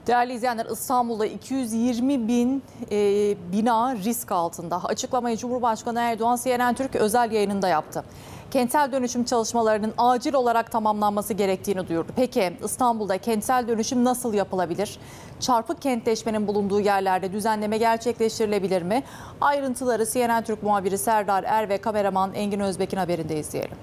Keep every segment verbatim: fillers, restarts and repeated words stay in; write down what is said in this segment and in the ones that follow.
Değerli izleyenler, İstanbul'da iki yüz yirmi bin e, bina risk altında. Açıklamayı Cumhurbaşkanı Erdoğan C N N Türk özel yayınında yaptı. Kentsel dönüşüm çalışmalarının acil olarak tamamlanması gerektiğini duyurdu. Peki İstanbul'da kentsel dönüşüm nasıl yapılabilir? Çarpık kentleşmenin bulunduğu yerlerde düzenleme gerçekleştirilebilir mi? Ayrıntıları C N N Türk muhabiri Serdar Er ve kameraman Engin Özbek'in haberinde izleyelim.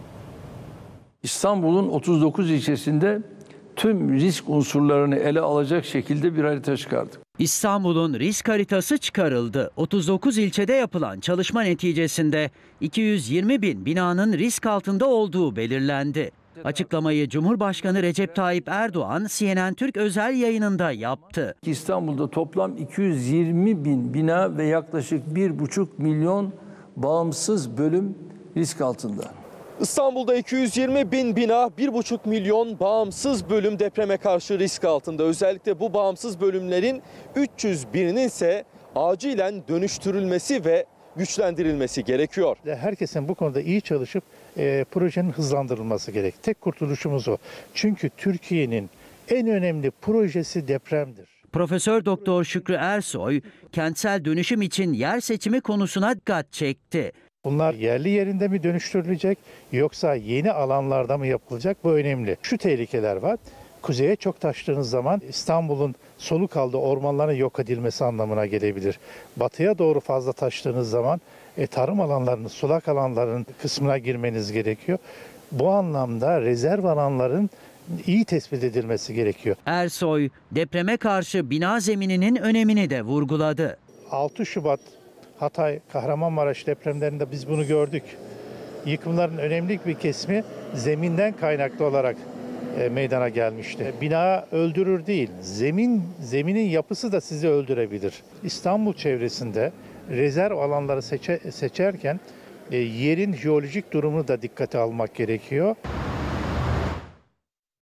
İstanbul'un otuz dokuz ilçesinde tüm risk unsurlarını ele alacak şekilde bir harita çıkardık. İstanbul'un risk haritası çıkarıldı. otuz dokuz ilçede yapılan çalışma neticesinde iki yüz yirmi bin binanın risk altında olduğu belirlendi. Açıklamayı Cumhurbaşkanı Recep Tayyip Erdoğan C N N Türk özel yayınında yaptı. İstanbul'da toplam iki yüz yirmi bin bina ve yaklaşık bir buçuk milyon bağımsız bölüm risk altında. İstanbul'da iki yüz yirmi bin bina, bir buçuk milyon bağımsız bölüm depreme karşı risk altında. Özellikle bu bağımsız bölümlerin üç yüz birinin ise acilen dönüştürülmesi ve güçlendirilmesi gerekiyor. Herkesin bu konuda iyi çalışıp e, projenin hızlandırılması gerek. Tek kurtuluşumuz o. Çünkü Türkiye'nin en önemli projesi depremdir. Profesör Doktor Şükrü Ersoy, kentsel dönüşüm için yer seçimi konusuna dikkat çekti. Bunlar yerli yerinde mi dönüştürülecek yoksa yeni alanlarda mı yapılacak, bu önemli. Şu tehlikeler var. Kuzeye çok taştığınız zaman İstanbul'un soluk aldığı ormanların yok edilmesi anlamına gelebilir. Batıya doğru fazla taştığınız zaman e, tarım alanlarının, sulak alanların kısmına girmeniz gerekiyor. Bu anlamda rezerv alanların iyi tespit edilmesi gerekiyor. Ersoy, depreme karşı bina zemininin önemini de vurguladı. altı Şubat Hatay, Kahramanmaraş depremlerinde biz bunu gördük. Yıkımların önemli bir kesimi zeminden kaynaklı olarak e, meydana gelmişti. Bina öldürür değil, zemin zeminin yapısı da sizi öldürebilir. İstanbul çevresinde rezerv alanları seçe, seçerken e, yerin jeolojik durumunu da dikkate almak gerekiyor.